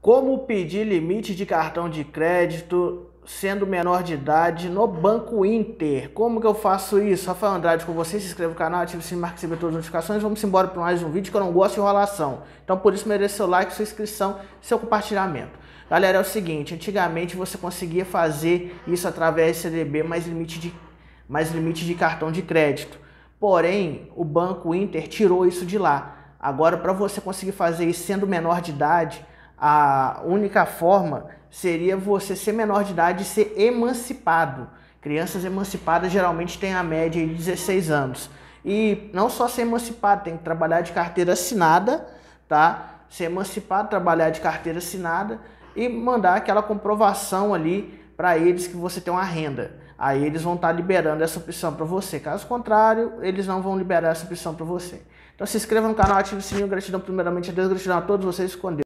Como pedir limite de cartão de crédito sendo menor de idade no Banco Inter? Como que eu faço isso? Rafael Andrade com você, se inscreva no canal, ative o sininho, marque receber todas as notificações. Vamos embora para mais um vídeo que eu não gosto de enrolação. Então por isso merece seu like, sua inscrição, seu compartilhamento. Galera, é o seguinte, antigamente você conseguia fazer isso através do CDB mais limite de cartão de crédito. Porém, o Banco Inter tirou isso de lá. Agora, para você conseguir fazer isso sendo menor de idade, a única forma seria você ser menor de idade e ser emancipado. Crianças emancipadas geralmente têm a média de 16 anos. E não só ser emancipado, tem que trabalhar de carteira assinada, tá? Ser emancipado, trabalhar de carteira assinada e mandar aquela comprovação ali para eles que você tem uma renda. Aí eles vão estar liberando essa opção para você. Caso contrário, eles não vão liberar essa opção para você. Então se inscreva no canal, ative o sininho. Gratidão primeiramente a Deus, gratidão a todos vocês. Com Deus.